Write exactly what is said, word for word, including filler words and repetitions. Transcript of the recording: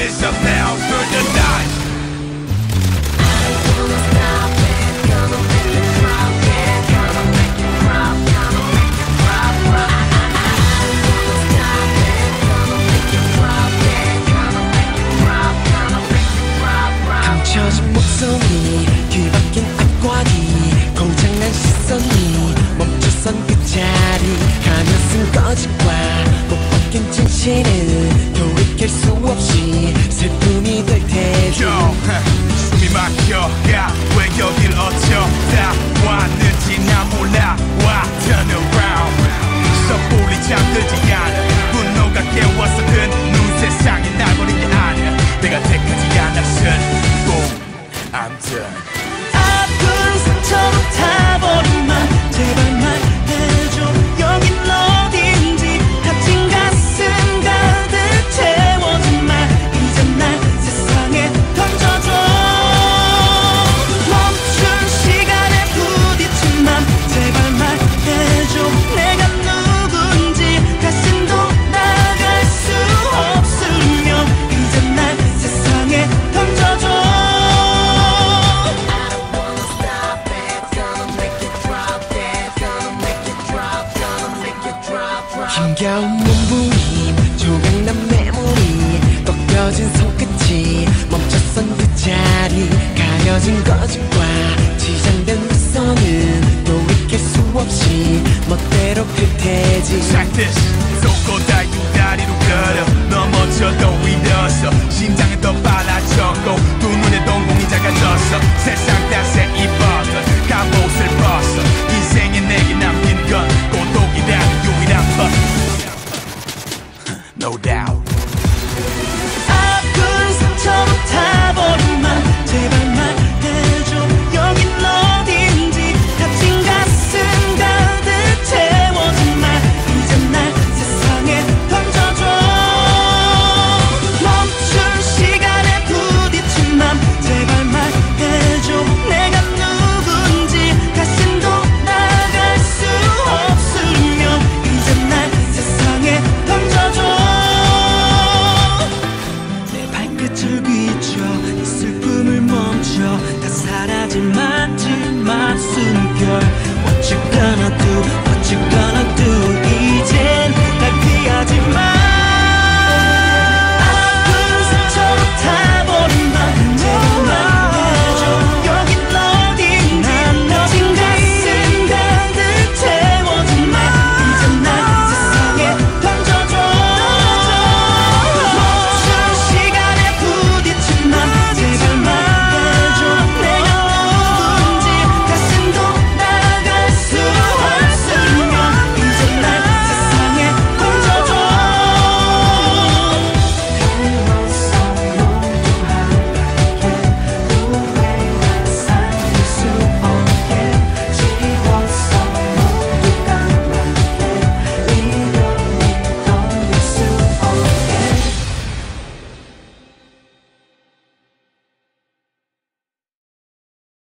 finish up now for the night. 감춰진 목소리 뒤바뀐 앞과기 고장난 시선이 멈춰선 그 자리 가면쓴 거짓과 못 바뀐 진실은 돌이킬 수 없이 슬픔이 될 테지. Yo, 숨이 막혀가 왜 여길 어쩌다 왔는지 난 몰라. Why turn around 섣불리 잠들지 않아. 분노가 깨워서 든눈 세상이 날 버린 게 아니야. 내가 택하지 않았은 I'm done. 아픈 상처로 타버린 맘 제발 말해줘. 여긴 어딘지 다친 가슴 가득 채워진 말 이제 날 세상에 던져줘. 멈춘 시간에 부딪힌 맘 제발 말해줘. 내가 누군지 다신 돌아갈 수 없으면 이제 날 세상에 던져줘. 힘겨운 몸부림 조각난 메모리 꺾여진 손끝이 멈춰선 그 자리 가려진 거짓과 지장된 미소는 돌이킬 수 없이 멋대로 클 테지. Check this. 쏟고 달린 다리로 걸어 넘어져도 일어서 심장은 더 빨라졌고 두 눈에 동공이 작아졌어. 세상 탓에 입었던 갑옷을 벗어 인생에 내게 남긴 건 고독이란 유일한 것. No doubt. 아픈 상처로 타버린 맘 제발 말해줘. 여긴 어딘지 다친 가슴 가득 채워진 말 이제 날 세상에 던져줘. 멈춘 시간에 부딪힌 맘 제발 말해줘. 내가 누군지 다신 돌아갈 수 없으면 이제 날 세상에 던져줘. 내 발끝을 비춰 이 슬픔을 멈춰 다 사라질 말